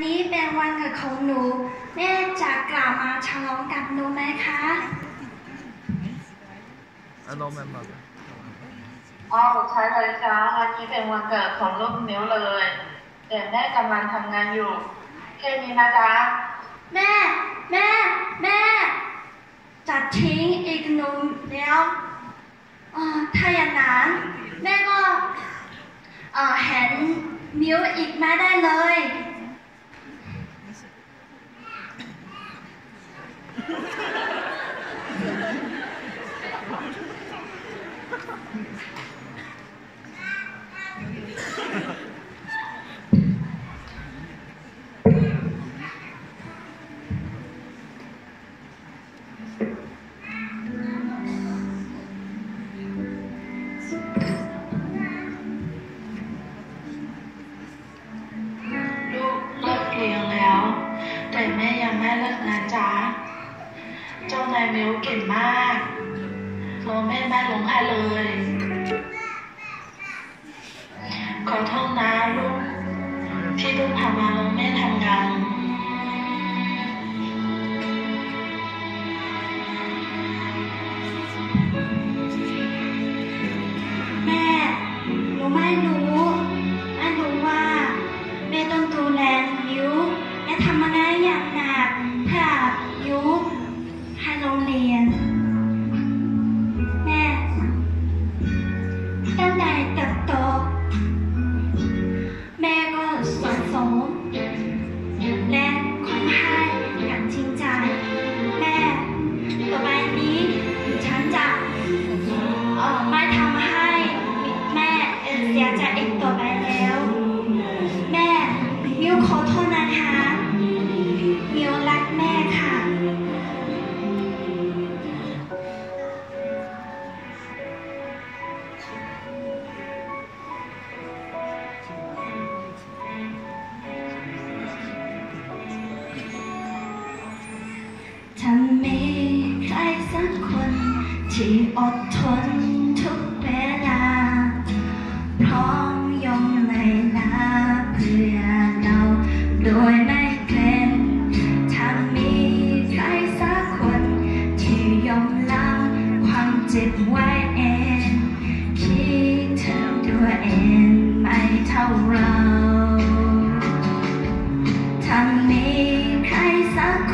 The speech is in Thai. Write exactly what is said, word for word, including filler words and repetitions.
นี้เป็นวันเกิดของหนูแม่จะกล่าวมาฉลองกับหนูไหมคะอารมณ์แบบนั้นอ๋อใช่เลยจ้าวันนี้เป็นวันเกิดของลูกมิ้วเลยแต่แม่กำลังทำงานอยู่แค่นี้นะจ๊ะแม่แม่แม่จะทิ้งอีกหนุ่มแล้วถ้าอย่างนั้นแม่ก็เห็นมิ้วอีกไม่ได้เลยแต่แม่ยังไม่เลิกนะจ๊ะเจ้านายมิ้วเก่งมากรอแม่ไม่ลงให้เลยขอโทษนะลูกที่ลูกพามาลงแม่ทำงานแม่หนูไม่รู้แม่รู้ว่าแม่ต้องดูแลมิ้วแม่ทำงานอย่างหนักเพื่อมิ้วให้โรงเรียนแม่ตั้งแต่เติบโตแม่ก็สอนสอนและคงให้อย่างจริงใจแม่ต่อไปนี้ฉันจะเอ่อไม่ทำให้แม่เสียใจอีกต่อไปแล้วแม่มิวขอโทษนะคะมิวรักแม่ค่ะฉันมีใครสักคนที่อดทนทุกเวลาพร้อมยอมเลยนะเพื่อเราโดยไม่เกรงถ้ามีใครสักคนที่ยอมรับความเจ็บไว้เองคิดถึงตัวเองไม่เท่าเราถ้ามีใครสัก